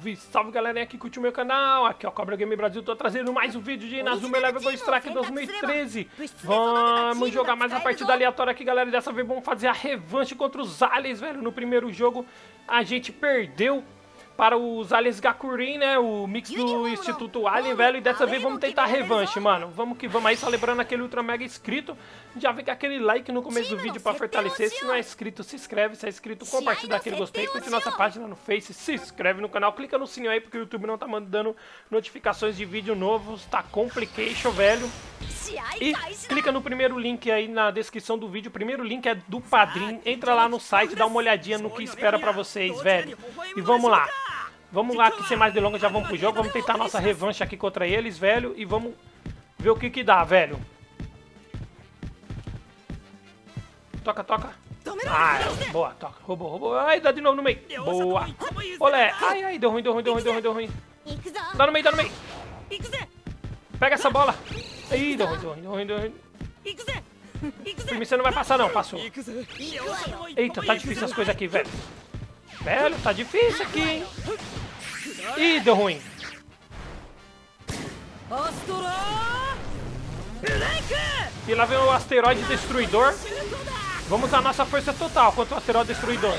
Salve, salve galerinha que curte o meu canal. Aqui é o Cobra Game Brasil, tô trazendo mais um vídeo de Inazuma Eleven Go Strike 2013. Vamos jogar mais uma partida aleatória aqui, galera. Dessa vez vamos fazer a revanche contra os aliens, velho. No primeiro jogo a gente perdeu para os aliens Gakurin, né? O mix do Instituto Alien, velho. E dessa vez vamos tentar a revanche, mano. Vamos que vamos aí, só lembrando aquele Ultra Mega inscrito. Já vem com aquele like no começo do vídeo pra fortalecer. Se não é inscrito, se inscreve. Se é inscrito, compartilha, dá aquele gostei. Curte nossa página no Face, se inscreve no canal. Clica no sininho aí, porque o YouTube não tá mandando notificações de vídeo novos. Tá complication, velho. E clica no primeiro link aí na descrição do vídeo. O primeiro link é do Padrim. Entra lá no site, dá uma olhadinha no que espera pra vocês, velho. E vamos lá. Vamos lá, que sem mais delongas já vamos pro jogo. Vamos tentar nossa revanche aqui contra eles, velho. E vamos ver o que que dá, velho. Toca, toca. Ah, boa, toca. Roubou, roubou. Ai, dá de novo no meio. Boa. Olé. Ai, ai, deu ruim, deu ruim, deu ruim, deu ruim, deu ruim. Dá no meio, dá no meio. Pega essa bola. Ih, deu ruim, deu ruim, deu ruim, deu ruim. Primeiro você não vai passar não, passou. Eita, tá difícil as coisas aqui, velho. Velho, tá difícil aqui, hein? Ih, deu ruim. E lá vem o asteroide destruidor. Vamos usar nossa força total contra o asteroide destruidor.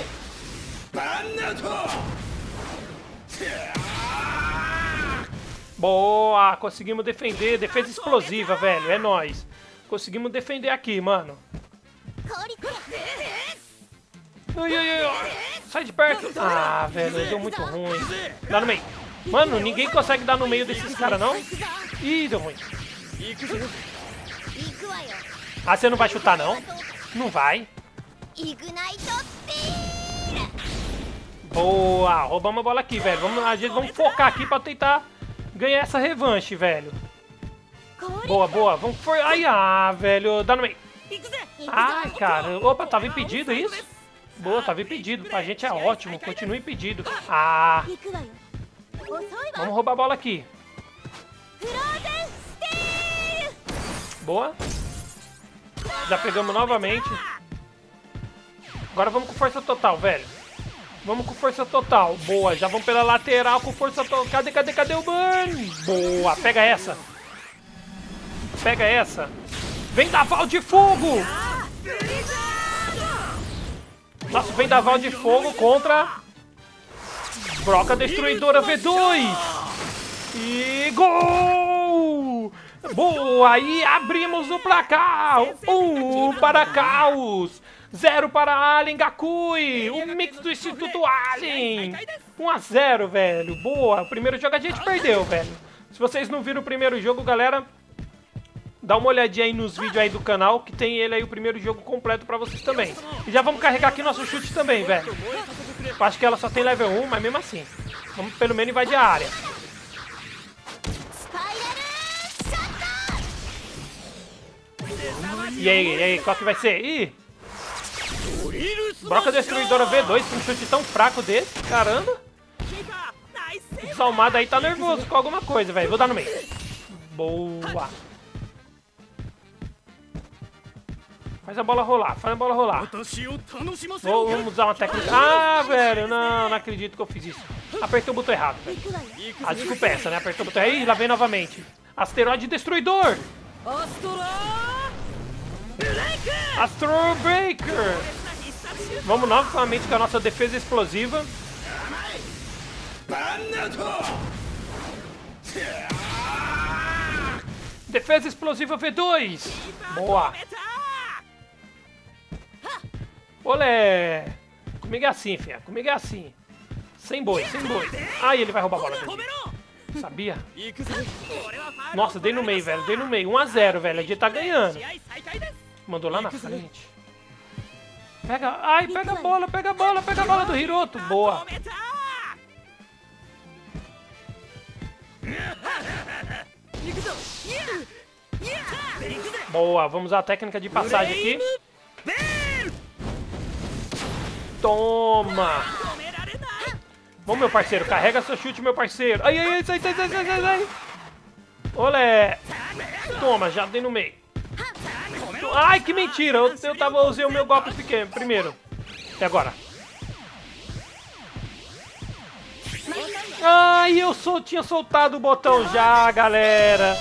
Boa, conseguimos defender. Defesa explosiva, velho, é nóis. Conseguimos defender aqui, mano. Ai, ai, ai. Sai de perto. Ah, velho, deu muito ruim. Dá no meio. Mano, ninguém consegue dar no meio desses caras, não? Ih, deu ruim. Ah, você não vai chutar, não? Não vai. Boa, roubamos a bola aqui, velho. Vamos focar aqui pra tentar ganhar essa revanche, velho. Boa, boa. Vamos for... Ai, velho. Dá no meio. Ai, cara. Opa, tava impedido isso? Boa, tava impedido. Pra gente é ótimo. Continua impedido. Ah. Vamos roubar a bola aqui. Boa. Já pegamos novamente. Agora vamos com força total, velho. Vamos com força total. Boa, já vamos pela lateral com força total. Cadê o Burn? Boa, pega essa. Pega essa. Vendaval de fogo. Nosso vendaval de fogo contra Broca Destruidora V2. E gol! Boa! E abrimos o placar. 1 para Caos. 0 para Alien Gakui. O mix do Instituto Alien. 1-0, velho. Boa. O primeiro jogo a gente perdeu, velho. Se vocês não viram o primeiro jogo, galera, dá uma olhadinha aí nos vídeos aí do canal, que tem ele aí, o primeiro jogo completo pra vocês também. E já vamos carregar aqui nosso chute também, velho. Acho que ela só tem level 1, mas mesmo assim. Vamos pelo menos invadir a área. E aí, qual que vai ser? Ih! Broca Destruidora V2 com um chute tão fraco desse, caramba. O desalmado aí tá nervoso com alguma coisa, velho. Vou dar no meio. Boa. Faz a bola rolar, faz a bola rolar. Vamos usar uma técnica. Ah, velho, não acredito que eu fiz isso. Apertei o botão errado, velho. A desculpa é essa, né? Apertou o botão errado. Ih, lá vem novamente. Asteroide Destruidor. Astro Breaker. Vamos novamente com a nossa defesa explosiva. Defesa explosiva V2. Boa. Olé! Comigo é assim, filha. Comigo é assim. Sem boi, sem boi. Ai, ele vai roubar a bola dele. Sabia? Nossa, dei no meio, velho. Dei no meio. 1-0, velho. A gente tá ganhando. Mandou lá na frente. Pega. Ai, pega a bola, pega a bola, pega a bola do Hiroto. Boa. Boa, vamos usar a técnica de passagem aqui. Toma! Vamos, meu parceiro, carrega seu chute, meu parceiro. Ai, ai, ai, sai. Olé! Toma, já dei no meio. Ai, que mentira! Eu usei o meu golpe pequeno primeiro. E agora? Ai, tinha soltado o botão já, galera.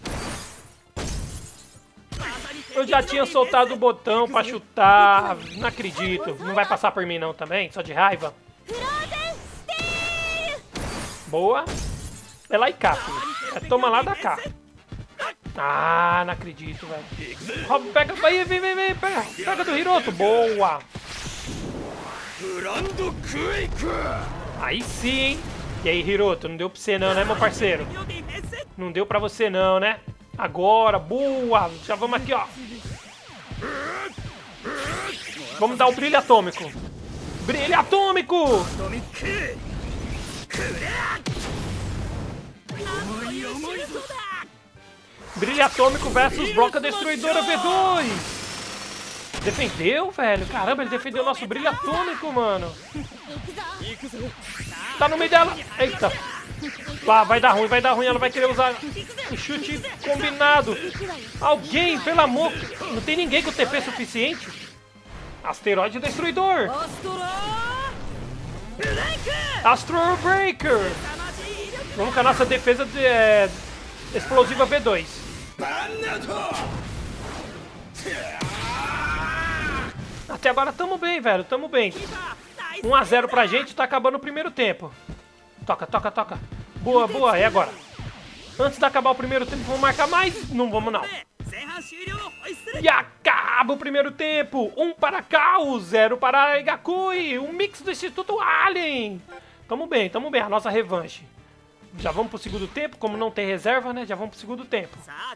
Eu já tinha soltado o botão pra chutar. Não acredito. Não vai passar por mim não também? Só de raiva. Boa. É lá e cá, filho. É toma lá da cá. Ah, não acredito, velho. Rob, pega. Aí, vem, pega. Pega do Hiroto. Boa. Aí sim, hein? E aí, Hiroto, não deu pra você não, né, meu parceiro? Não deu pra você não, né? Agora, boa! Já vamos aqui, ó. Vamos dar o brilho atômico. Brilho atômico! Brilho atômico versus Broca Destruidora V2. Defendeu, velho? Caramba, ele defendeu o nosso brilho atômico, mano. Tá no meio dela. Eita. Lá, vai dar ruim. Ela vai querer usar o chute combinado. Alguém, pelo amor. Não tem ninguém com TP suficiente. Asteroide Destruidor. Astro Breaker. Vamos com a nossa defesa explosiva V2. Até agora tamo bem, velho. Tamo bem. 1 a 0 pra gente. Tá acabando o primeiro tempo. Toca. Boa. É agora. Antes de acabar o primeiro tempo, vamos marcar mais? Não vamos, não. E acaba o primeiro tempo. 1 para Caos, 0 para Igakui. Um mix do Instituto Alien. Tamo bem. A nossa revanche. Já vamos pro segundo tempo. Como não tem reserva, né? Já vamos pro segundo tempo.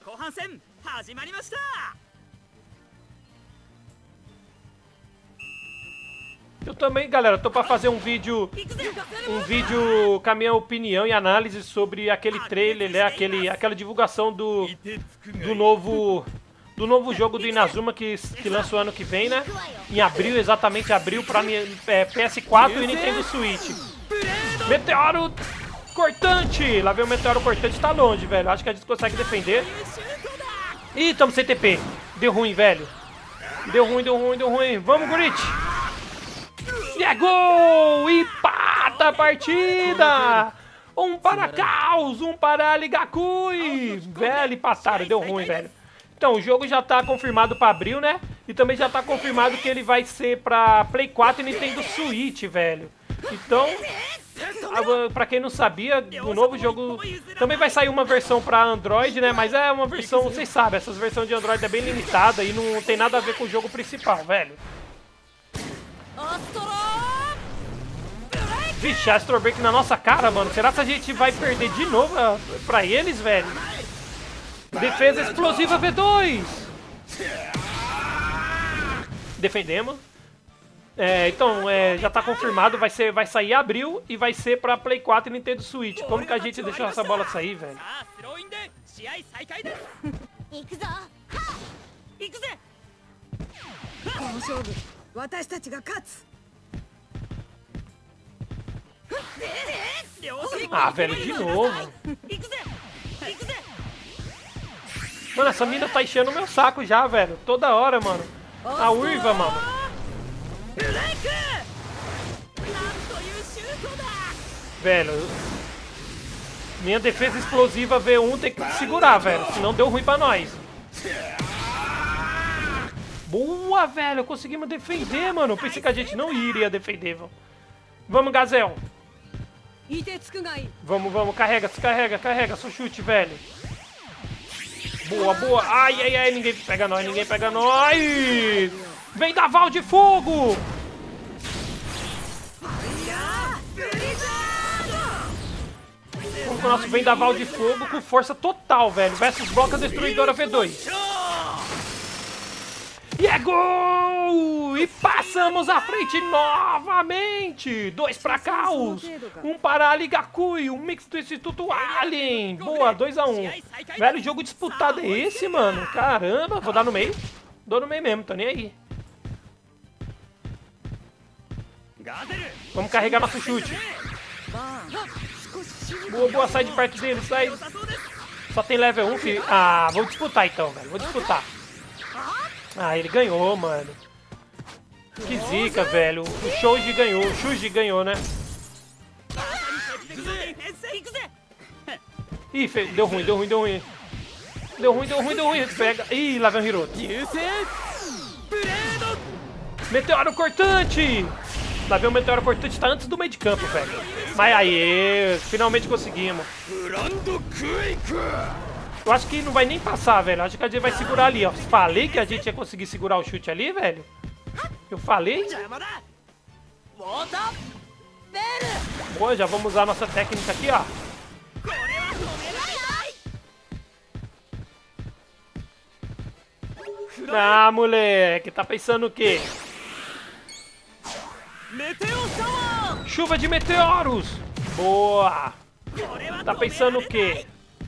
Eu também, galera, tô pra fazer um vídeo com a minha opinião e análise sobre aquele trailer, né? Aquela divulgação do novo jogo do Inazuma que lança o ano que vem, né? Em abril, exatamente abril, pra PS4 e Nintendo Switch. Meteoro cortante! Lá vem o meteoro cortante, tá longe, velho. Acho que a gente consegue defender. Ih, tamo sem TP. Deu ruim, velho. Deu ruim. Vamos, Gurit! E é gol! Empata a partida! 1 para Caos, 1 para Ligakui! Velho, empataram, deu ruim, velho. Então, o jogo já tá confirmado pra abril, né? E também já tá confirmado que ele vai ser pra Play 4 e Nintendo Switch, velho. Então, pra quem não sabia, o novo jogo também vai sair uma versão pra Android, né? Mas é uma versão, vocês sabem, essas versões de Android é bem limitada e não tem nada a ver com o jogo principal, velho. Vixe, Astro Break na nossa cara, mano. Será que a gente vai perder de novo pra eles, velho? Defesa explosiva V2. Defendemos. Então, já tá confirmado. Vai sair em abril e vai ser pra Play 4 e Nintendo Switch. Como que a gente deixou essa bola sair, velho? Ah, velho, de novo. Mano, essa mina tá enchendo o meu saco já, velho. Toda hora, mano. A Uiva, mano. Velho. Minha defesa explosiva V1 tem que segurar, velho. Senão deu ruim pra nós. Boa, velho. Conseguimos defender, mano. Pensei que a gente não iria defender, velho. Vamos, Gazel. Vamos. Carrega. Só chute, velho. Boa. Ai. Ninguém pega nós. Vendaval de fogo. Vamos com o nosso vendaval de fogo com força total, velho. Versus Broca Destruidora V2. E é gol! E passamos à frente novamente! 2 para Caos, 1 para Ligakui, um mix do Instituto Alien. Boa, 2 a 1. Velho, jogo disputado é esse, mano? Caramba, vou dar no meio. Dou no meio mesmo, tô nem aí. Vamos carregar nosso chute. Boa, sai de perto dele, sai. Só tem level 1, filho. Ah, vou disputar então, velho. Vou disputar. Ah, ele ganhou, mano. Que zica, velho. O Shuji ganhou, né? Ih, deu ruim. Deu ruim. Pega. Ih, lá vem o Hiroto. Meteoro cortante. Lá vem o meteoro cortante, tá antes do meio de campo, velho. Mas aí, finalmente conseguimos. Eu acho que não vai nem passar, velho. Eu acho que a gente vai segurar ali, ó. Falei que a gente ia conseguir segurar o chute ali, velho. Eu falei. Boa, já vamos usar a nossa técnica aqui, ó. Ah, moleque, tá pensando o quê? Chuva de meteoros! Boa! Tá pensando o quê?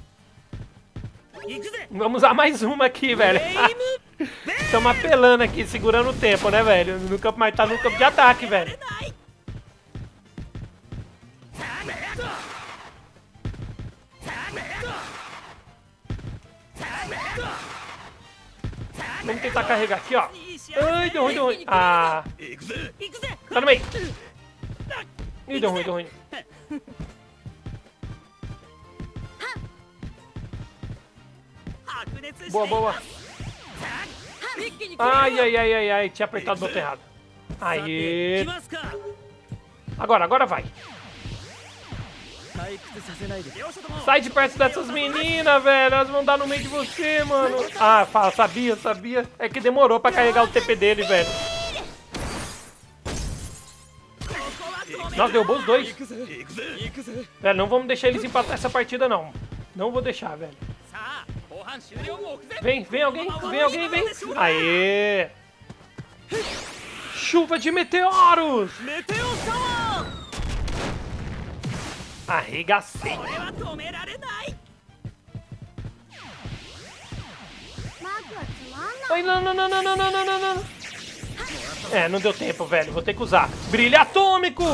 Vamos usar mais uma aqui, velho. Estamos apelando aqui, segurando o tempo, né, velho? No campo, mas tá no campo de ataque, velho. Vamos tentar carregar aqui, ó. Ai, deu ruim. Ah. Tá no meio. Ih, deu ruim. Boa. Ai. Tinha apertado o botão errado. Aí. Agora vai. Sai de perto dessas meninas, velho. Elas vão dar no meio de você, mano. Ah, sabia. É que demorou pra carregar o TP dele, velho. Nossa, derrubou os dois. Velho, não vamos deixar eles empatar essa partida, não. Não vou deixar, velho. Vem alguém. Aê! Chuva de meteoros! Arregacei. Ai, não. É, não deu tempo, velho. Vou ter que usar. Brilho atômico!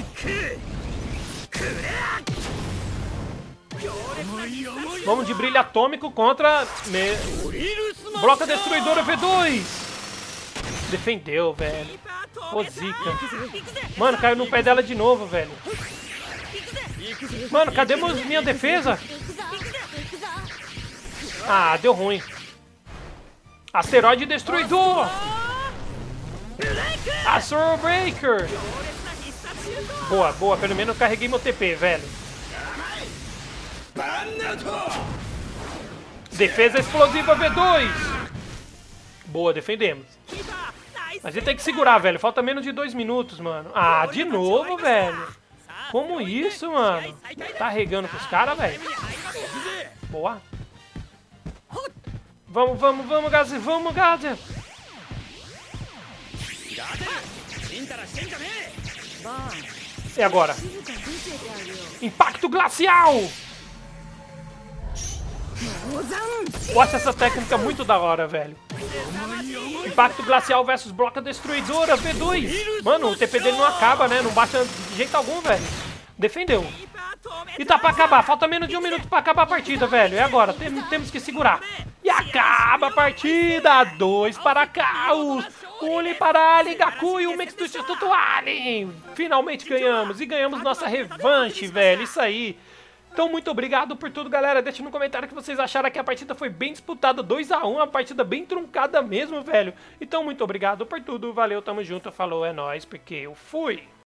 Vamos de brilho atômico contra... Bloca destruidora V2! Defendeu, velho. Ô, zica. Mano, caiu no pé dela de novo, velho. Mano, cadê minha defesa? Ah, deu ruim. Asteroide destruidor! Astro Breaker! Boa. Pelo menos eu carreguei meu TP, velho. Defesa explosiva V2! Boa, defendemos. Mas ele tem que segurar, velho. Falta menos de 2 minutos, mano. Ah, de novo, velho. Como isso, mano? Tá regando pros caras, velho. Boa. Vamos, Gazi. E agora? Impacto glacial! Nossa, essa técnica é muito da hora, velho. Impacto glacial versus bloca destruidora V2. Mano, o TP dele não acaba, né? Não bate de jeito algum, velho. Defendeu. E tá pra acabar. Falta menos de 1 minuto pra acabar a partida, velho. E agora? Temos que segurar. E acaba a partida. 2 para Caos. 1 para Alien, Gaku e o Mix do Instituto Alien. Finalmente ganhamos. E ganhamos nossa revanche, velho. Isso aí. Então, muito obrigado por tudo, galera. Deixa no comentário o que vocês acharam, que a partida foi bem disputada, 2 a 1, uma partida bem truncada mesmo, velho. Então, muito obrigado por tudo. Valeu, tamo junto. Falou, é nóis, porque eu fui.